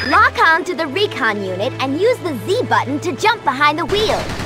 Lock on to the recon unit and use the Z button to jump behind the wheel.